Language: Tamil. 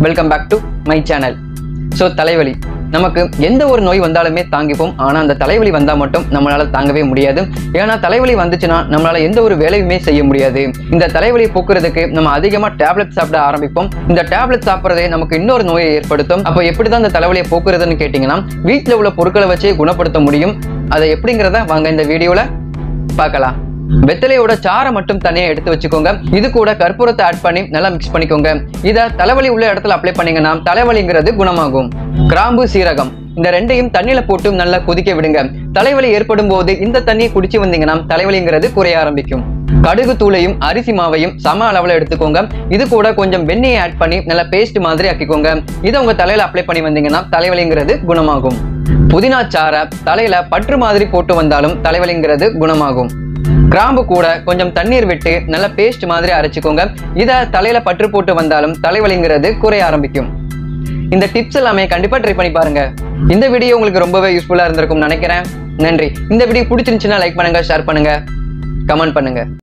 Welcome back to my channel. So தலைவலி நமக்கு எந்த ஒரு நோய் வந்தாலுமே தாங்கிப்போம். ஆனால் அந்த தலைவலி வந்தால் மட்டும் நம்மளால தாங்கவே முடியாது. ஏன்னா தலைவலி வந்துச்சுன்னா நம்மளால எந்த ஒரு வேலையுமே செய்ய முடியாது. இந்த தலைவலியை போக்குறதுக்கு நம்ம அதிகமாக டேப்லெட் சாப்பிட ஆரம்பிப்போம். இந்த டேப்லெட் சாப்பிட்றதே நமக்கு இன்னொரு நோயை ஏற்படுத்தும். அப்போ எப்படி தான் இந்த தலைவலியை போக்குறதுன்னு கேட்டிங்கன்னா, வீட்டில் உள்ள பொருட்களை வச்சே குணப்படுத்த முடியும். அதை எப்படிங்கிறத வாங்க இந்த வீடியோவில் பார்க்கலாம். வெத்தலையோட சாரை மட்டும் தனியா எடுத்து வச்சுக்கோங்க. இது கூட கற்பூரத்தை ஆட் பண்ணி நல்லா மிக்ஸ் பண்ணிக்கோங்க. இதை தலைவலி உள்ள இடத்துல அப்ளை பண்ணீங்கன்னா தலைவலிங்கிறது குணமாகும். கிராம்பு, சீரகம் இந்த ரெண்டையும் தண்ணியில போட்டு நல்லா கொதிக்க விடுங்க. தலைவலி ஏற்படும் போது இந்த தண்ணியை குடிச்சு வந்தீங்கன்னா தலைவலிங்கிறது குறைய ஆரம்பிக்கும். கடுகு தூளையும் அரிசி மாவையும் சம அளவுல எடுத்துக்கோங்க. இது கூட கொஞ்சம் வெண்ணெயை ஆட் பண்ணி நல்லா பேஸ்ட் மாதிரி ஆக்கிக்கோங்க. இதை உங்க தலையில அப்ளை பண்ணி வந்தீங்கன்னா தலைவலிங்கிறது குணமாகும். புதினா சாரை தலையில பற்று மாதிரி போட்டு வந்தாலும் தலைவலிங்கிறது குணமாகும். கிராம்பு கூட கொஞ்சம் தண்ணீர் விட்டு நல்ல பேஸ்ட் மாதிரி அரைச்சிக்கோங்க. இதை தலையில பற்று போட்டு வந்தாலும் தலைவலிங்கிறது குறைய ஆரம்பிக்கும். இந்த டிப்ஸ் எல்லாமே கண்டிப்பா ட்ரை பண்ணி பாருங்க. இந்த வீடியோ உங்களுக்கு ரொம்பவே யூஸ்ஃபுல்லா இருந்திருக்கும் நினைக்கிறேன். நன்றி. இந்த வீடியோ பிடிச்சிருந்துச்சுன்னா லைக் பண்ணுங்க, ஷேர் பண்ணுங்க, கமெண்ட் பண்ணுங்க.